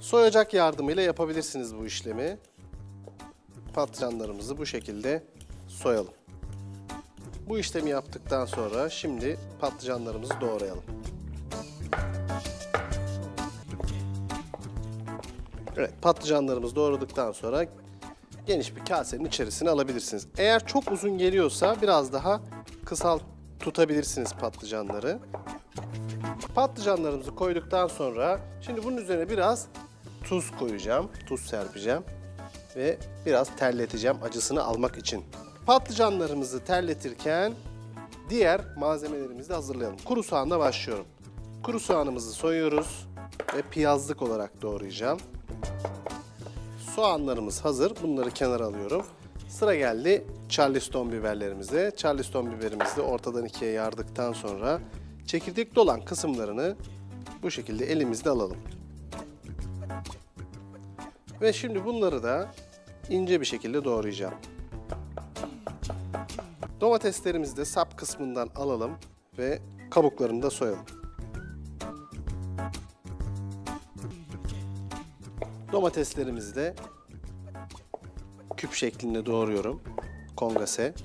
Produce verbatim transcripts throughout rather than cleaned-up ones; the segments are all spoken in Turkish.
Soyacak yardımıyla yapabilirsiniz bu işlemi. Patlıcanlarımızı bu şekilde soyalım. Bu işlemi yaptıktan sonra şimdi patlıcanlarımızı doğrayalım. Evet, patlıcanlarımızı doğradıktan sonra geniş bir kasenin içerisine alabilirsiniz. Eğer çok uzun geliyorsa biraz daha kısal tutabilirsiniz patlıcanları. Patlıcanlarımızı koyduktan sonra şimdi bunun üzerine biraz tuz koyacağım. Tuz serpeceğim ve biraz terleteceğim acısını almak için. Patlıcanlarımızı terletirken diğer malzemelerimizi de hazırlayalım. Kuru soğanla başlıyorum. Kuru soğanımızı soyuyoruz ve piyazlık olarak doğrayacağım. Soğanlarımız hazır. Bunları kenara alıyorum. Sıra geldi Charleston biberlerimize. Charleston biberimizi de ortadan ikiye yardıktan sonra çekirdekli olan kısımlarını bu şekilde elimizde alalım. Ve şimdi bunları da ince bir şekilde doğrayacağım. Domateslerimizi de sap kısmından alalım ve kabuklarını da soyalım. Domateslerimizi de küp şeklinde doğruyorum. Kongase.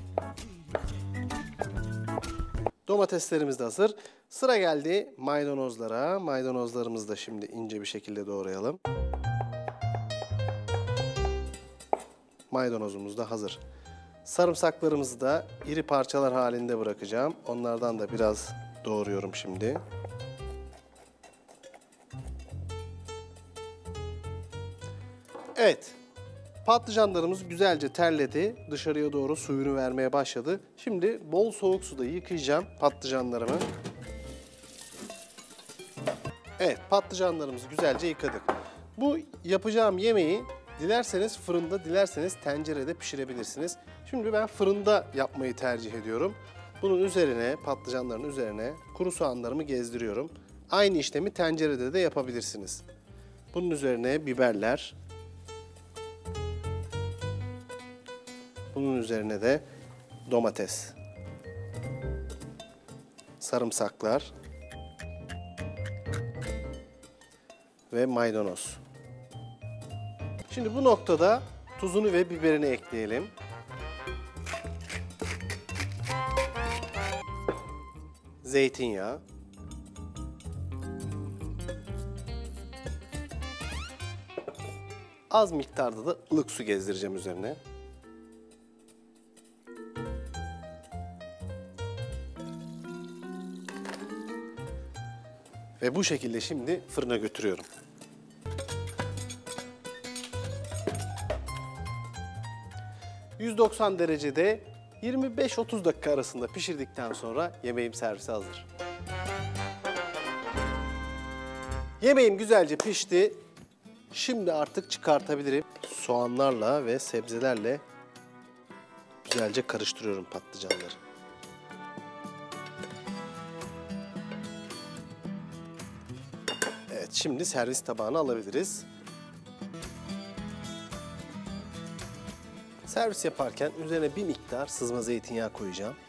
Domateslerimiz de hazır. Sıra geldi maydanozlara. Maydanozlarımızı da şimdi ince bir şekilde doğrayalım. Maydanozumuz da hazır. Sarımsaklarımızı da iri parçalar halinde bırakacağım. Onlardan da biraz doğruyorum şimdi. Evet. Patlıcanlarımız güzelce terledi. Dışarıya doğru suyunu vermeye başladı. Şimdi bol soğuk suda yıkayacağım patlıcanlarımı. Evet, patlıcanlarımızı güzelce yıkadık. Bu yapacağım yemeği dilerseniz fırında, dilerseniz tencerede pişirebilirsiniz. Şimdi ben fırında yapmayı tercih ediyorum. Bunun üzerine, patlıcanların üzerine kuru soğanlarımı gezdiriyorum. Aynı işlemi tencerede de yapabilirsiniz. Bunun üzerine biberler. Bunun üzerine de domates, sarımsaklar ve maydanoz. Şimdi bu noktada tuzunu ve biberini ekleyelim. Zeytinyağı. Az miktarda da ılık su gezdireceğim üzerine. Ve bu şekilde şimdi fırına götürüyorum. yüz doksan derecede yirmi beş otuz dakika arasında pişirdikten sonra yemeğim servise hazır. Yemeğim güzelce pişti. Şimdi artık çıkartabilirim. Soğanlarla ve sebzelerle güzelce karıştırıyorum patlıcanları. Evet, şimdi servis tabağına alabiliriz. Servis yaparken üzerine bir miktar sızma zeytinyağı koyacağım.